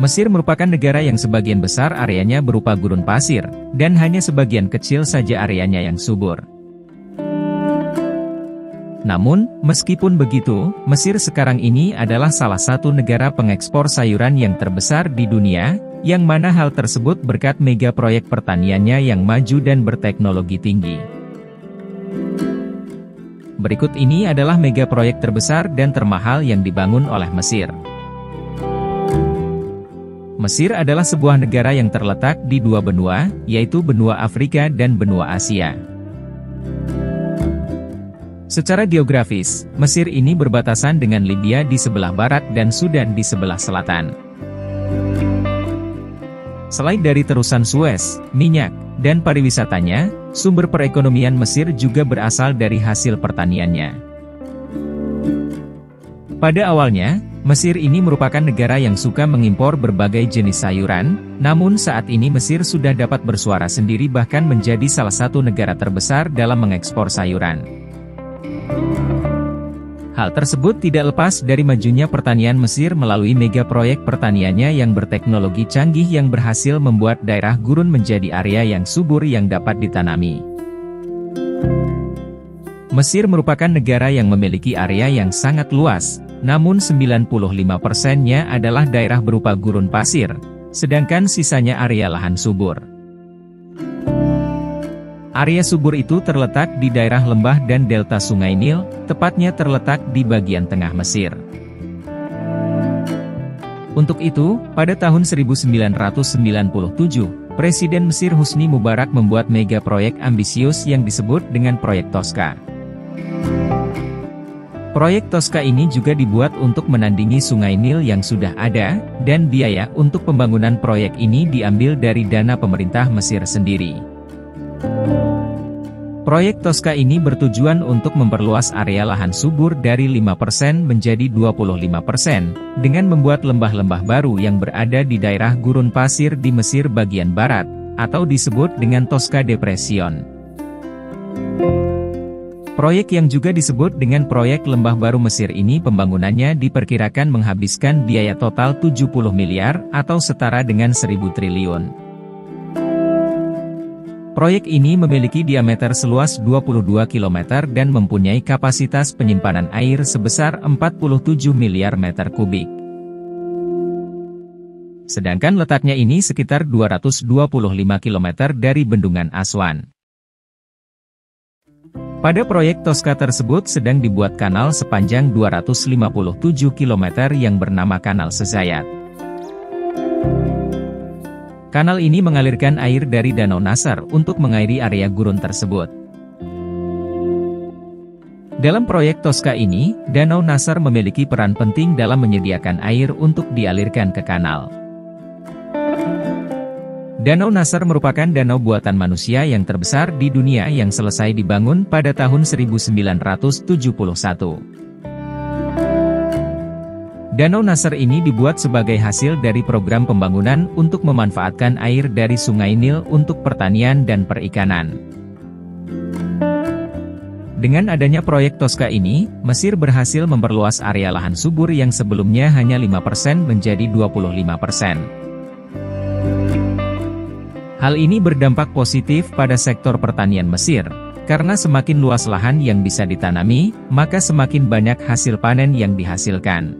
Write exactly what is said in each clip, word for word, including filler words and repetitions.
Mesir merupakan negara yang sebagian besar areanya berupa gurun pasir, dan hanya sebagian kecil saja areanya yang subur. Namun, meskipun begitu, Mesir sekarang ini adalah salah satu negara pengekspor sayuran yang terbesar di dunia, yang mana hal tersebut berkat mega proyek pertaniannya yang maju dan berteknologi tinggi. Berikut ini adalah mega proyek terbesar dan termahal yang dibangun oleh Mesir. Mesir adalah sebuah negara yang terletak di dua benua, yaitu benua Afrika dan benua Asia. Secara geografis, Mesir ini berbatasan dengan Libya di sebelah barat dan Sudan di sebelah selatan. Selain dari terusan Suez, minyak, dan pariwisatanya, sumber perekonomian Mesir juga berasal dari hasil pertaniannya. Pada awalnya, Mesir ini merupakan negara yang suka mengimpor berbagai jenis sayuran, namun saat ini Mesir sudah dapat bersuara sendiri bahkan menjadi salah satu negara terbesar dalam mengekspor sayuran. Hal tersebut tidak lepas dari majunya pertanian Mesir melalui mega proyek pertaniannya yang berteknologi canggih yang berhasil membuat daerah gurun menjadi area yang subur yang dapat ditanami. Mesir merupakan negara yang memiliki area yang sangat luas, namun sembilan puluh lima persennya adalah daerah berupa gurun pasir, sedangkan sisanya area lahan subur. Area subur itu terletak di daerah lembah dan delta Sungai Nil, tepatnya terletak di bagian tengah Mesir. Untuk itu, pada tahun seribu sembilan ratus sembilan puluh tujuh, Presiden Mesir Husni Mubarak membuat mega proyek ambisius yang disebut dengan Proyek Tosca. Proyek Tosca ini juga dibuat untuk menandingi Sungai Nil yang sudah ada, dan biaya untuk pembangunan proyek ini diambil dari dana pemerintah Mesir sendiri. Proyek Tosca ini bertujuan untuk memperluas area lahan subur dari lima persen menjadi dua puluh lima persen, dengan membuat lembah-lembah baru yang berada di daerah gurun pasir di Mesir bagian barat, atau disebut dengan Tosca Depression. Proyek yang juga disebut dengan Proyek Lembah Baru Mesir ini pembangunannya diperkirakan menghabiskan biaya total tujuh puluh miliar atau setara dengan seribu triliun. Proyek ini memiliki diameter seluas dua puluh dua kilometer dan mempunyai kapasitas penyimpanan air sebesar empat puluh tujuh miliar meter kubik. Sedangkan letaknya ini sekitar dua ratus dua puluh lima kilometer dari Bendungan Aswan. Pada proyek Tosca tersebut sedang dibuat kanal sepanjang dua ratus lima puluh tujuh kilometer yang bernama Kanal Sezayat. Kanal ini mengalirkan air dari Danau Nasser untuk mengairi area gurun tersebut. Dalam proyek Tosca ini, Danau Nasser memiliki peran penting dalam menyediakan air untuk dialirkan ke kanal. Danau Nasser merupakan danau buatan manusia yang terbesar di dunia yang selesai dibangun pada tahun seribu sembilan ratus tujuh puluh satu. Danau Nasser ini dibuat sebagai hasil dari program pembangunan untuk memanfaatkan air dari Sungai Nil untuk pertanian dan perikanan. Dengan adanya proyek Tosca ini, Mesir berhasil memperluas area lahan subur yang sebelumnya hanya lima persen menjadi dua puluh lima persen. Hal ini berdampak positif pada sektor pertanian Mesir, karena semakin luas lahan yang bisa ditanami, maka semakin banyak hasil panen yang dihasilkan.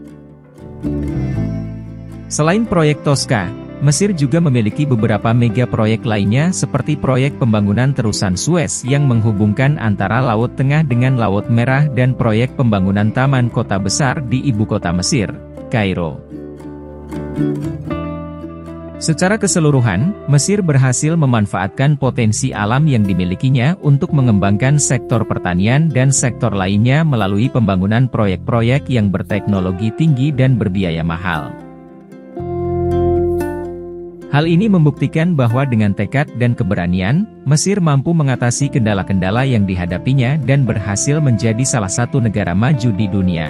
Selain proyek Tosca, Mesir juga memiliki beberapa mega proyek lainnya seperti proyek pembangunan terusan Suez yang menghubungkan antara Laut Tengah dengan Laut Merah dan proyek pembangunan taman kota besar di ibu kota Mesir, Kairo. Secara keseluruhan, Mesir berhasil memanfaatkan potensi alam yang dimilikinya untuk mengembangkan sektor pertanian dan sektor lainnya melalui pembangunan proyek-proyek yang berteknologi tinggi dan berbiaya mahal. Hal ini membuktikan bahwa dengan tekad dan keberanian, Mesir mampu mengatasi kendala-kendala yang dihadapinya dan berhasil menjadi salah satu negara maju di dunia.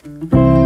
kasih.